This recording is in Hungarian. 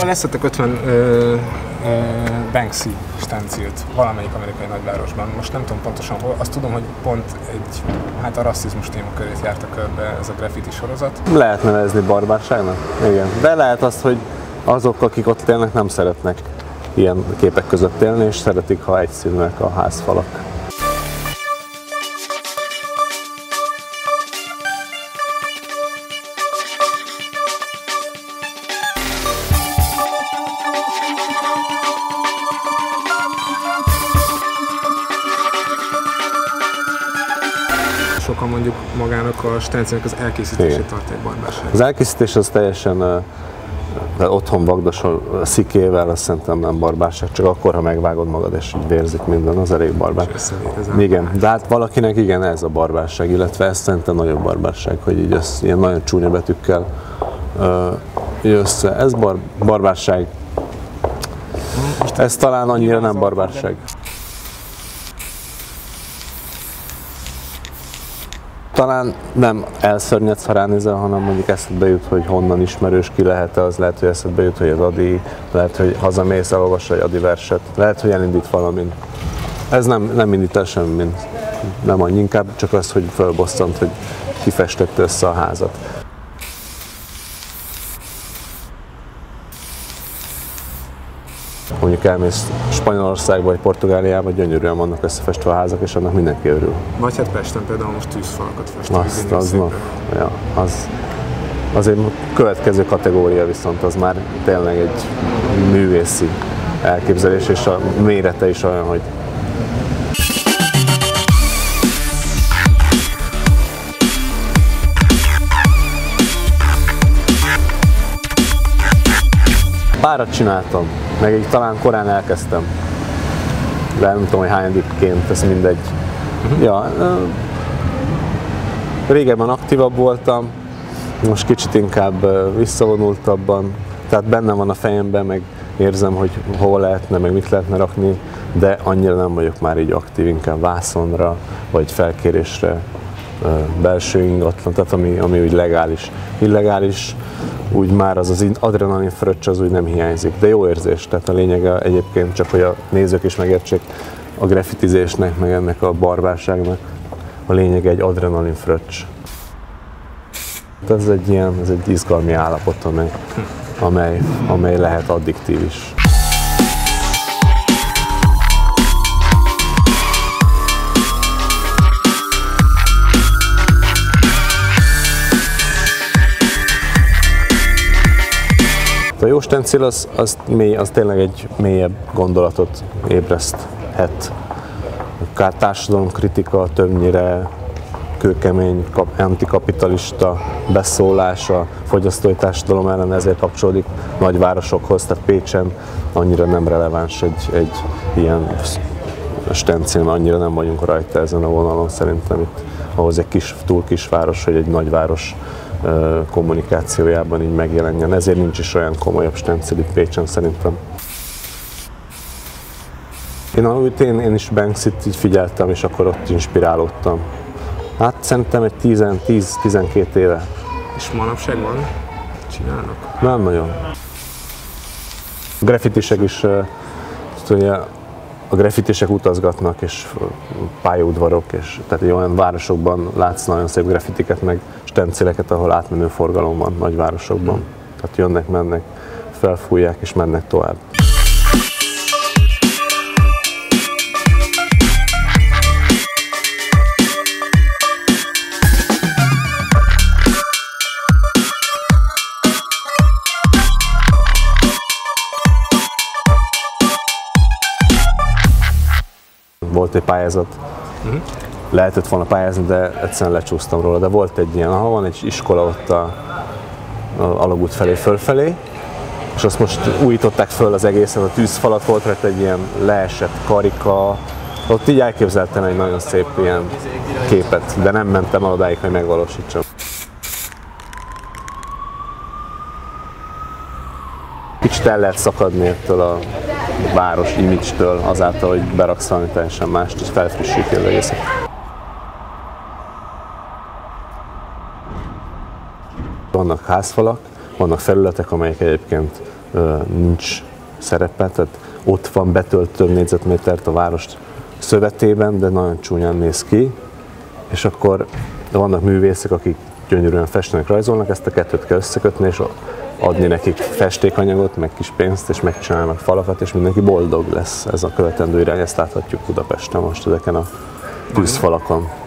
Leszettek 50 Banksy stencilt valamelyik amerikai nagyvárosban. Most nem tudom pontosan hol, azt tudom, hogy pont a rasszizmus témakörét járta körbe ez a graffiti sorozat. Lehet nevezni barbárságnak? Igen. De lehet azt, hogy azok, akik ott élnek, nem szeretnek ilyen képek között élni, és szeretik, ha egyszínűek a házfalak. Sokan mondjuk magának a stencilnek az elkészítését tartják barbárságnak. Az elkészítés az teljesen otthon vagdosol szikével, azt szerintem nem barbárság, csak akkor, ha megvágod magad és így vérzik minden, az elég barbár. Igen, de hát valakinek igen, ez a barbárság, illetve ez szerintem nagyobb barbárság, hogy így ilyen nagyon csúnya betűkkel össze. Ez barbárság. Ez talán annyira nem barbárság. Talán nem elszörnyedsz, ha ránézel, hanem mondjuk eszedbe jut, hogy honnan ismerős, ki lehet-e, az lehet, hogy eszedbe jut, hogy az Adi, lehet, hogy hazamész, elolvasol egy Adi verset, lehet, hogy elindít valamin. Ez nem indít el semmin, nem annyi, inkább csak az, hogy fölbosszant, hogy kifestette össze a házat. Mondjuk elmész Spanyolországba vagy Portugáliába, gyönyörűen vannak összefestve a házak, és annak mindenki örül. Vagy hát Pesten például most tűzfalakat festek. Az egy következő kategória, viszont az már tényleg egy művészi elképzelés, és a mérete is olyan, hogy párat csináltam, meg így talán korán elkezdtem, de nem tudom, hogy hányadikként, ez mindegy. Ja, régebben aktívabb voltam, most kicsit inkább visszavonultabban, tehát bennem van a fejemben, meg érzem, hogy hol lehetne, meg mit lehetne rakni, de annyira nem vagyok már így aktív, inkább vászonra, vagy felkérésre, belső ingatlan, tehát ami úgy legális. Illegális, úgy már az adrenalin fröccs az úgy nem hiányzik, de jó érzés, tehát a lényege egyébként csak, hogy a nézők is megértsék a graffitizésnek, meg ennek a barbárságnak, a lényege egy adrenalin fröccs. Ez egy izgalmi állapot, amely lehet addiktív is. A jó stencil az tényleg egy mélyebb gondolatot ébreszthet. Akár társadalomkritika, többnyire kőkemény, antikapitalista beszólás a fogyasztói társadalom ellen, ezért kapcsolódik nagyvárosokhoz, tehát Pécsen annyira nem releváns egy ilyen stencil, annyira nem vagyunk rajta ezen a vonalon szerintem itt, ahhoz egy túl kisváros, hogy egy nagyváros kommunikációjában így megjelenjen. Ezért nincs is olyan komolyabb stencil itt Pécsen szerintem. Én is Banksyt így figyeltem, és akkor ott inspirálódtam. Hát szerintem egy 10-12 éve. És manapság van? Csinálnak? Nem nagyon. A graffitisek is, ugye, a graffitisek utazgatnak, és pályaudvarok, és tehát olyan városokban látsz nagyon szép graffitiket, meg stencileket, ahol átmenő forgalom van nagyvárosokban. Tehát jönnek, mennek, felfújják és mennek tovább. Volt egy pályázat, lehetett volna pályázni, de egyszerűen lecsúsztam róla, de volt egy ilyen, ahol van egy iskola ott a Alagút felé fölfelé, és azt most újították föl az egészet, a tűzfalat volt rajta egy ilyen leesett karika, ott így elképzeltem egy nagyon szép ilyen képet, de nem mentem el odáig, hogy megvalósítsam. Kicsit el lehet szakadni ettől a város image-től azáltal, hogy beraksz valami teljesen mást, és felfrissíti az egészet. Vannak házfalak, vannak felületek, amelyek egyébként nincs szerepe, tehát ott van, betölt több négyzetmétert a város szövetében, de nagyon csúnyán néz ki, és akkor vannak művészek, akik gyönyörűen festenek, rajzolnak, ezt a kettőt kell összekötni, és adni nekik festékanyagot, meg kis pénzt, és megcsinálnak falakat, és mindenki boldog lesz. Ez a követendő irány, ezt láthatjuk Budapesten most ezeken a tűzfalakon.